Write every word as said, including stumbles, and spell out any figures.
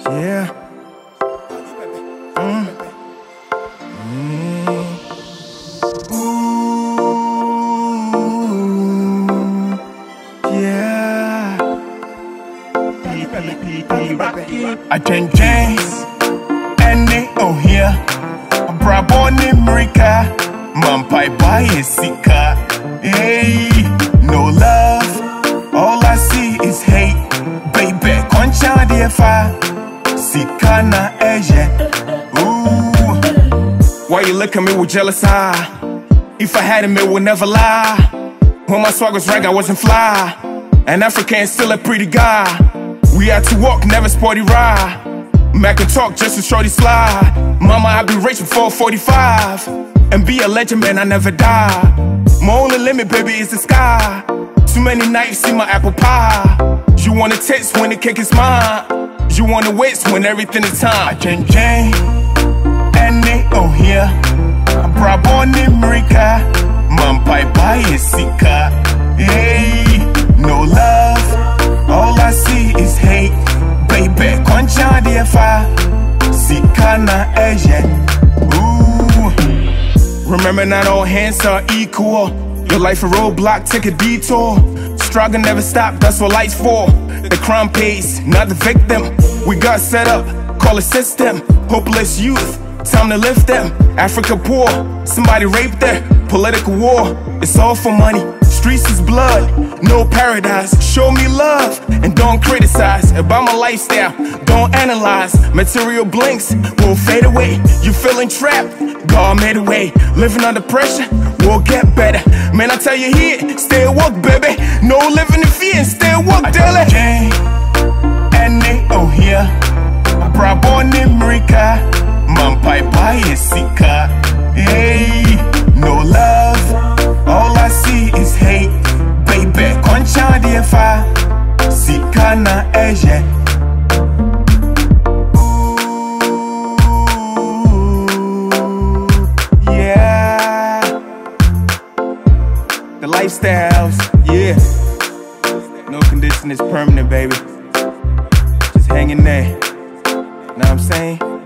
Yeah. Mm. Mm. Ooh. Yeah. I change James and they oh here. Brabo ni Mrika, Mampai by Sika. Hey, no love, all I see is hate. Baby, concha defa, Sika na Asia. Ooh, why you look at me with jealous eye? If I had him, it would never lie. When my swag was rag, I wasn't fly. An African still a pretty guy. We had to walk, never sporty ride. Mac and talk just to shorty slide. Mama, I be rich before forty-five. And be a legend, man, I never die. My only limit, baby, is the sky. Too many nights in my apple pie. You wanna taste when the cake is mine. You wanna waste when everything is time. I change Jane and they oh here. Brabo ni Mrika, Mampai by Sika. Hey, no love, all I see is hate. Baby, concha defa, Sika na Asia. Ooh, remember not all hands are equal. Your life a roadblock, take a detour. Struggle never stop, that's what life's for. The crime pays, not the victim. We got set up, call it system. Hopeless youth, time to lift them. Africa poor, somebody raped them. Political war, it's all for money. Streets is blood, no paradise. Show me love and don't criticize. About my lifestyle, don't analyze. Material blinks will fade away. You feeling trapped? God made a way. Living under pressure will get better. Man, I tell you here, stay woke, baby. No living in fear and stay woke, daily. Jane and they oh here. Brabo ni Mrika, Mampai by Sika. Hey, no love, all I see is hate. Baby, concha defa, Sika na Asia. Ooh, yeah. The lifestyles, yeah. No condition is permanent, baby. Just hanging there. Know what I'm saying?